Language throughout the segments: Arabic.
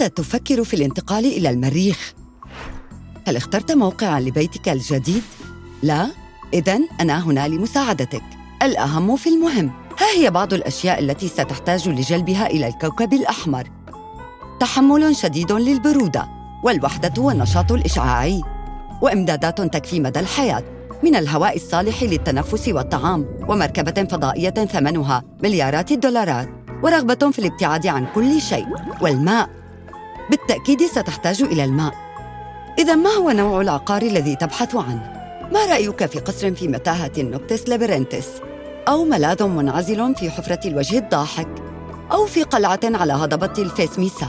هل تفكر في الانتقال إلى المريخ؟ هل اخترت موقعاً لبيتك الجديد؟ لا؟ إذن أنا هنا لمساعدتك. الأهم في المهم، ها هي بعض الأشياء التي ستحتاج لجلبها إلى الكوكب الأحمر: تحمل شديد للبرودة، والوحدة والنشاط الإشعاعي، وإمدادات تكفي مدى الحياة من الهواء الصالح للتنفس والطعام، ومركبة فضائية ثمنها مليارات الدولارات، ورغبة في الابتعاد عن كل شيء. والماء، بالتأكيد ستحتاج إلى الماء. إذا ما هو نوع العقار الذي تبحث عنه؟ ما رأيك في قصر في متاهة النوكتس لابرنتس؟ أو ملاذ منعزل في حفرة الوجه الضاحك؟ أو في قلعة على هضبة الفيسميسا؟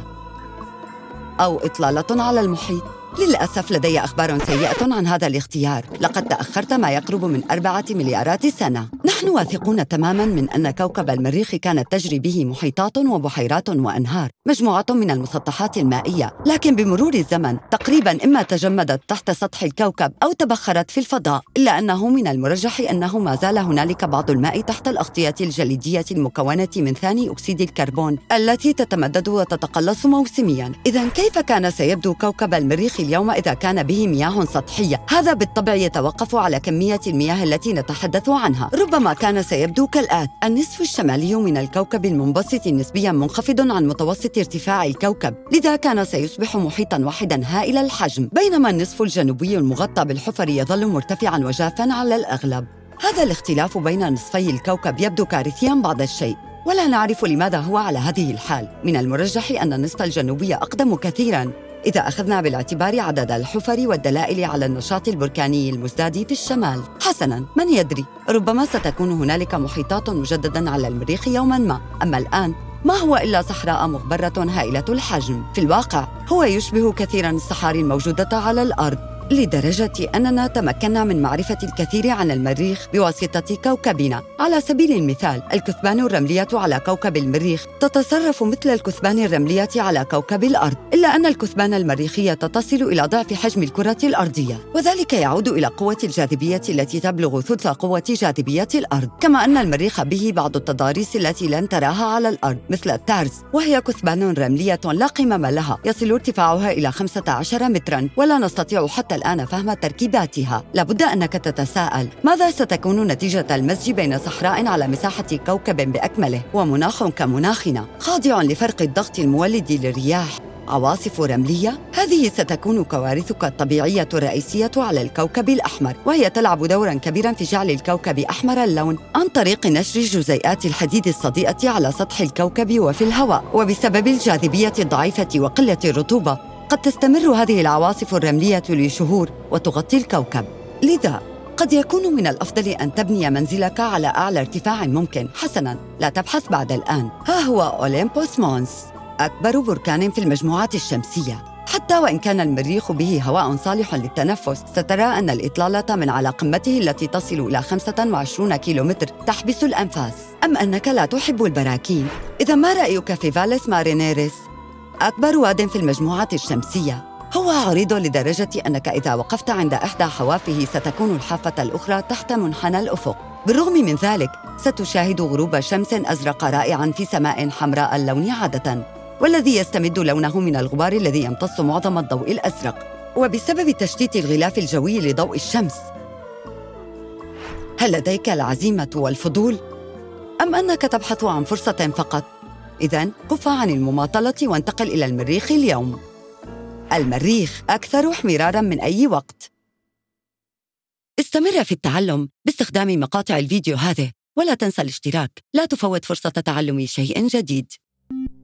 أو إطلالة على المحيط؟ للأسف لدي أخبار سيئة عن هذا الاختيار. لقد تأخرت ما يقرب من 4 مليارات سنة. نحن واثقون تماماً من أن كوكب المريخ كانت تجري به محيطات وبحيرات وأنهار، مجموعة من المسطحات المائية، لكن بمرور الزمن تقريباً إما تجمدت تحت سطح الكوكب أو تبخرت في الفضاء، إلا أنه من المرجح أنه ما زال هنالك بعض الماء تحت الأغطية الجليدية المكونة من ثاني أكسيد الكربون التي تتمدد وتتقلص موسمياً. إذن كيف كان سيبدو كوكب المريخ اليوم إذا كان به مياه سطحية؟ هذا بالطبع يتوقف على كمية المياه التي نتحدث عنها. ربما كان سيبدو كالآتي: النصف الشمالي من الكوكب المنبسط نسبياً منخفض عن متوسط ارتفاع الكوكب، لذا كان سيصبح محيطاً واحداً هائل الحجم، بينما النصف الجنوبي المغطى بالحفر يظل مرتفعاً وجافاً على الأغلب. هذا الاختلاف بين نصفي الكوكب يبدو كارثياً بعض الشيء، ولا نعرف لماذا هو على هذه الحال. من المرجح أن النصف الجنوبي أقدم كثيراً إذا أخذنا بالاعتبار عدد الحفر والدلائل على النشاط البركاني المزداد في الشمال. حسناً، من يدري، ربما ستكون هنالك محيطات مجدداً على المريخ يوماً ما. أما الآن ما هو إلا صحراء مغبرة هائلة الحجم. في الواقع هو يشبه كثيراً الصحاري الموجودة على الأرض، لدرجة أننا تمكنا من معرفة الكثير عن المريخ بواسطة كوكبنا. على سبيل المثال، الكثبان الرملية على كوكب المريخ تتصرف مثل الكثبان الرملية على كوكب الأرض، إلا أن الكثبان المريخية تصل إلى ضعف حجم الكرة الأرضية، وذلك يعود إلى قوة الجاذبية التي تبلغ ثلث قوة جاذبية الأرض. كما أن المريخ به بعض التضاريس التي لن تراها على الأرض، مثل التارز، وهي كثبان رملية لا قمم لها، يصل ارتفاعها إلى 15 متراً، ولا نستطيع حتى الآن فهم تركيباتها. لابد أنك تتساءل: ماذا ستكون نتيجة المزج بين صحراء على مساحة كوكب بأكمله ومناخ كمناخنا، خاضع لفرق الضغط المولد للرياح، عواصف رملية؟ هذه ستكون كوارثك الطبيعية الرئيسية على الكوكب الأحمر، وهي تلعب دوراً كبيراً في جعل الكوكب أحمر اللون عن طريق نشر جزيئات الحديد الصديئة على سطح الكوكب وفي الهواء. وبسبب الجاذبية الضعيفة وقلة الرطوبة، قد تستمر هذه العواصف الرملية لشهور وتغطي الكوكب. لذا قد يكون من الأفضل أن تبني منزلك على أعلى ارتفاع ممكن. حسناً، لا تبحث بعد الآن. ها هو أوليمبوس مونس، أكبر بركان في المجموعة الشمسية. حتى وإن كان المريخ به هواء صالح للتنفس، سترى أن الإطلالة من على قمته التي تصل إلى 25 كيلومتر تحبس الأنفاس. أم أنك لا تحب البراكين؟ إذا ما رأيك في فاليس مارينيريس، أكبر واد في المجموعة الشمسية؟ هو عريض لدرجة أنك إذا وقفت عند إحدى حوافه ستكون الحافة الأخرى تحت منحنى الأفق. بالرغم من ذلك، ستشاهد غروب شمس أزرق رائعاً في سماء حمراء اللون عادةً، والذي يستمد لونه من الغبار الذي يمتص معظم الضوء الأزرق، وبسبب تشتيت الغلاف الجوي لضوء الشمس. هل لديك العزيمة والفضول؟ أم أنك تبحث عن فرصة فقط؟ إذن كف عن المماطلة وانتقل إلى المريخ اليوم. المريخ أكثر احمراراً من أي وقت. استمر في التعلم باستخدام مقاطع الفيديو هذه، ولا تنسى الاشتراك. لا تفوت فرصة تعلم شيء جديد.